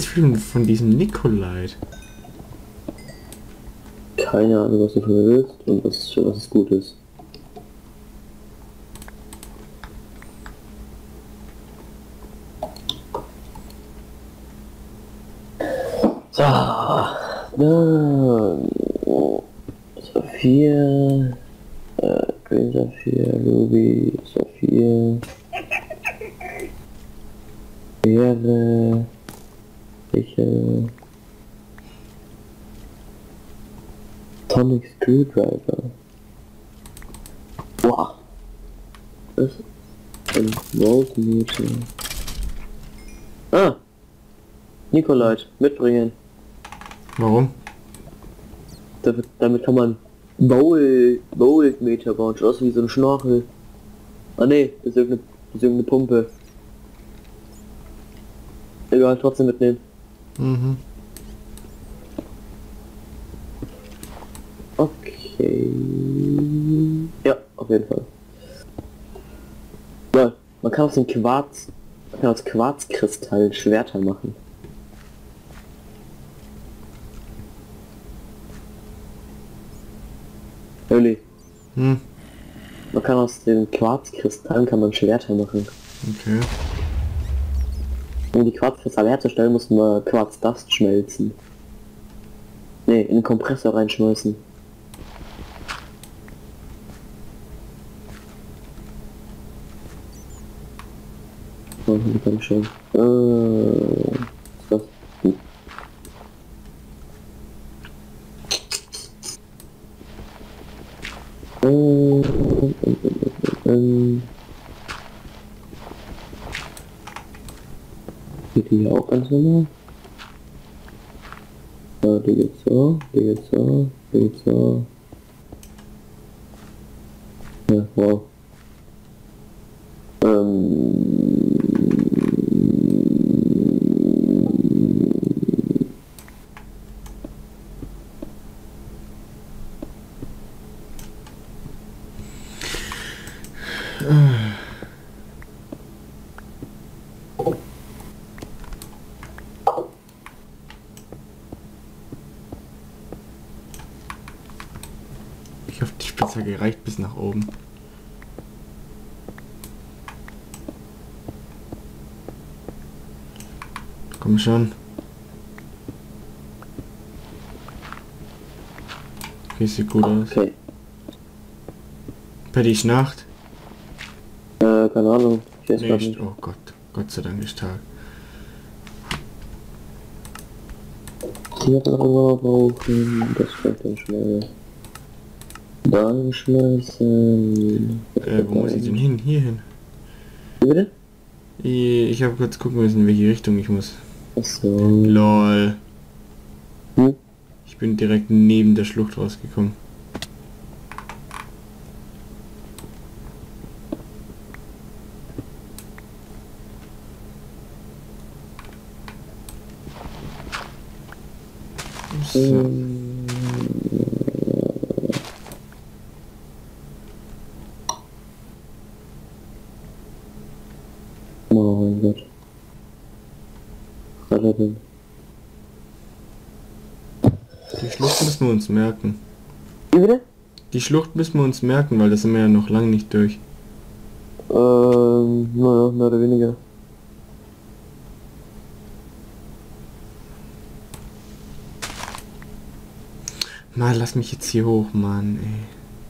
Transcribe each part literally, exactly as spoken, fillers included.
viel von diesem Nikolait? Keine Ahnung, was du von mir willst und was, was es gut ist. So, dann Sophia, äh, Green Sophia, Ruby, Sophia, Wäre, Michael, Tonic Screwdriver. Wow. Das ist ein Voltmeter. Ah! Nikolait, mitbringen. Warum? Damit, damit kann man Bowl, Voltmeter bauen, schaut aus wie so ein Schnorchel. Ah ne, das ist irgendeine, das ist irgendeine Pumpe. Egal, trotzdem mitnehmen. Mhm. Okay. Ja, auf jeden Fall. Ja, man kann aus dem Quarz, man kann aus Quarzkristall Schwerter machen. Öli. Hm. Man kann aus den Quarzkristallen kann man Schwerter machen. Okay. Um die Quarzkristalle herzustellen, muss man Quarzdust schmelzen. Ne, in den Kompressor reinschmeißen. Oh, die kann schon. Äh, was? Hm. Äh, äh, äh, äh. Geht die hier auch ganz normal? Ja, die geht so, die geht so, die geht so. Ja, wow. Ähm. Ich hoffe, die Spitzhacke reicht bis nach oben. Komm schon. Okay, sieht gut aus. Okay. Patty Nacht? Äh, keine Ahnung. Ich weiß Nee, gar ist, nicht. oh Gott. Gott sei Dank ist Tag. Hier brauchen, das kommt dann schnell. Dann schmeißen. Äh, wo muss ich denn hin? Hier hin. Wie bitte? Ich, ich habe kurz gucken müssen, in welche Richtung ich muss. Achso. Lol. Hm? Ich bin direkt neben der Schlucht rausgekommen. So. Ähm, Oh mein Gott. Was hat er denn? Die Schlucht müssen wir uns merken. Wie bitte? Die Schlucht müssen wir uns merken, weil das sind wir ja noch lange nicht durch. Ähm, naja, mehr oder weniger. Mann, lass mich jetzt hier hoch, Mann, ey.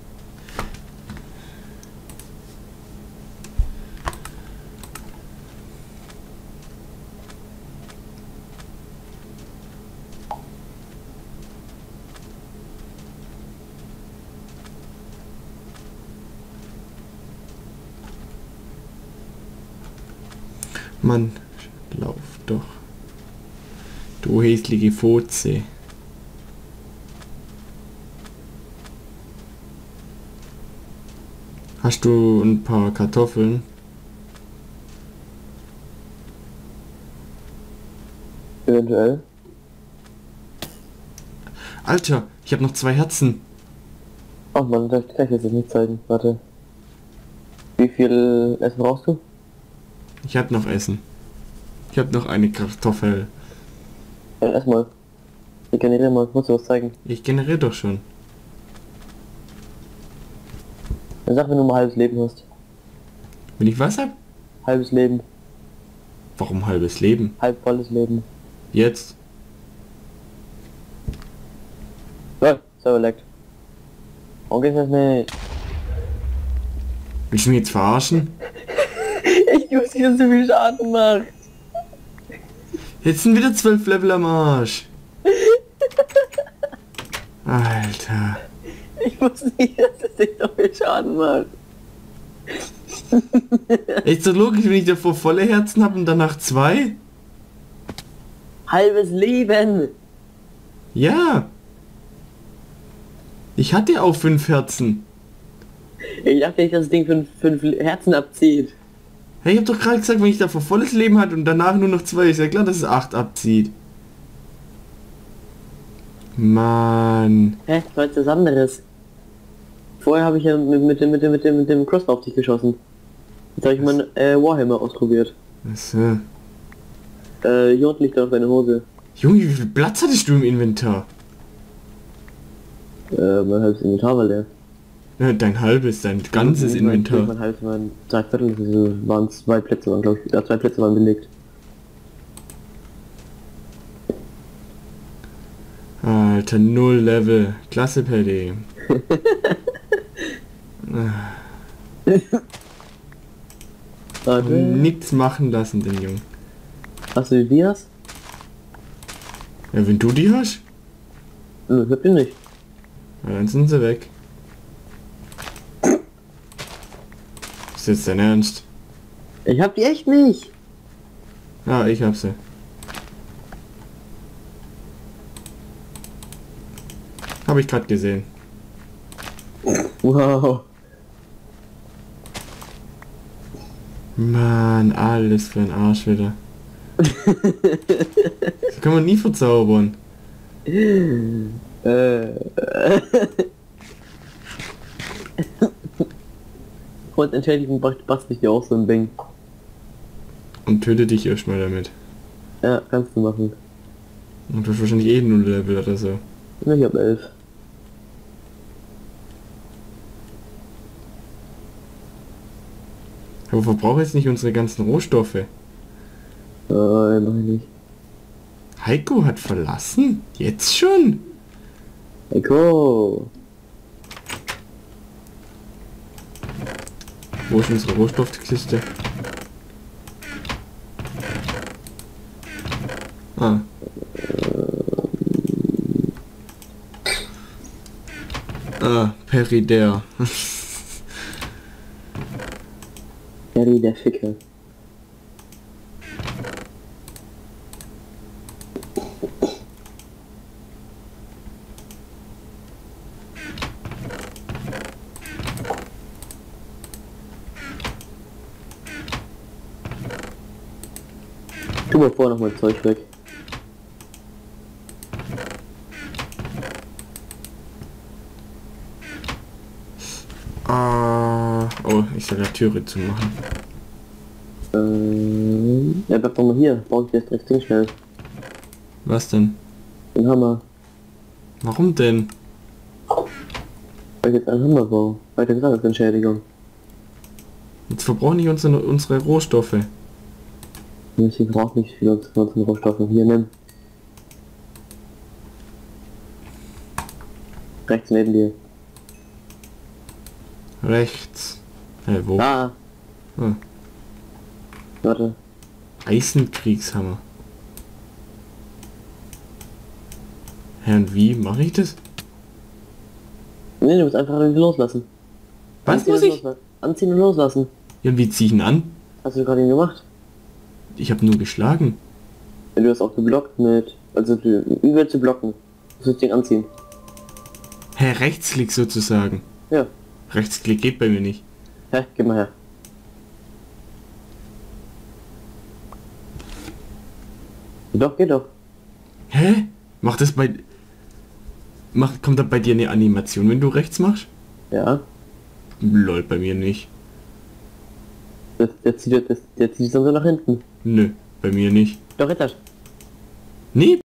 Mann, lauf doch. Du hässliche Fotze. Hast du ein paar Kartoffeln? Eventuell. Alter, ich habe noch zwei Herzen. Ach man, das kann ich jetzt nicht zeigen. Warte. Wie viel Essen brauchst du? Ich habe noch Essen. Ich habe noch eine Kartoffel. Ja, erstmal. Regeneriere mal, muss dir was zeigen. Ich generiere doch schon. Dann sag, wenn du mal halbes Leben hast. Wenn ich was hab? Halbes Leben. Warum halbes Leben? Halb volles Leben. Jetzt? Ja, Server leckt. Warum geht's das nicht? Willst du mich jetzt verarschen? Ich wusste, dass du viel Schaden machst. Jetzt sind wieder zwölf Level am Arsch. Alter. Ich wusste nicht, dass es dich so viel Schaden macht. Ist so logisch, wenn ich davor volle Herzen habe und danach zwei? Halbes Leben. Ja. Ich hatte auch fünf Herzen. Ich dachte nicht, dass das Ding fünf, fünf Herzen abzieht. Hey, ich hab doch gerade gesagt, wenn ich davor volles Leben hatte und danach nur noch zwei, ist ja klar, dass es acht abzieht. Mann. Hä? Das war jetzt was anderes. Vorher habe ich ja mit, mit, dem, mit, dem, mit, dem, mit dem Crossbow auf dich geschossen. Jetzt habe ich meinen äh, Warhammer ausprobiert. Achso. Äh, hier unten liegt auf deine Hose. Junge, wie viel Platz hattest du im Inventar? Äh, mein halbes Inventar war leer. Ja, dein halbes, dein ganzes Mein- Inventar. Mein halbes, mein zwei Viertel, also waren zwei Plätze, waren glaube ich, ja, zwei Plätze waren belegt. Alter, null Level. Klasse, Paddy. Warte, Nichts machen lassen, den Jungen. hast du die Dias? Ja, wenn du die hast, Nö, ich hab die nicht. ja, dann sind sie weg. Ist jetzt dein Ernst? Ich hab die echt nicht. Ah, ich hab sie. Habe ich gerade gesehen. Wow. Mann, alles für ein Arsch wieder. Das kann man nie verzaubern. Äh. Und Entschädigung bastel ich dir auch so ein Ding. Und töte dich erstmal damit. Ja, kannst du machen. Und du hast wahrscheinlich eh null Level oder so. Na, ich hab elf. Aber verbrauche jetzt nicht unsere ganzen Rohstoffe. Äh, mach ich nicht. Heiko hat verlassen? Jetzt schon? Echo. Wo ist unsere Rohstoffkiste? Ah. Ah, Peridär. Harry der Ficker. Tu mal vorher noch mein Zeug weg. Ah. Oh, ich soll ja Türe zumachen. Ähm, ja, bleib doch mal hier. Brauch ich jetzt direkt Ding schnell. Was denn? Den Hammer. Warum denn? Weil ich jetzt einen Hammer baue. Weiter gesagt als Entschädigung. Jetzt verbrauchen nicht unsere, unsere Rohstoffe. Ich brauche nicht viel aus ganzen Rohstoffen. Hier, nimm. Rechts neben dir. Rechts. Hä, wo? Ah, Ah. warte. Eisenkriegshammer. Hä, und wie mache ich das? Nee, du musst einfach irgendwie loslassen. Was Anziehen muss und ich? loslassen. Anziehen und loslassen. Ja, und wie zieh ich ihn an? Hast du gerade ihn gemacht? Ich habe nur geschlagen. Ja, du hast auch geblockt mit... Also, du, wie willst du blocken? Du musst den anziehen. Hä, Rechtsklick sozusagen. Ja. Rechtsklick geht bei mir nicht. Hä, gib mal her. Doch, geht doch. Hä? Macht das bei... Macht, kommt da bei dir eine Animation, wenn du rechts machst? Ja. Lol, bei mir nicht. Der, der zieht, der, der zieht es dann so nach hinten. Nö, bei mir nicht. Doch, jetzt. Nee,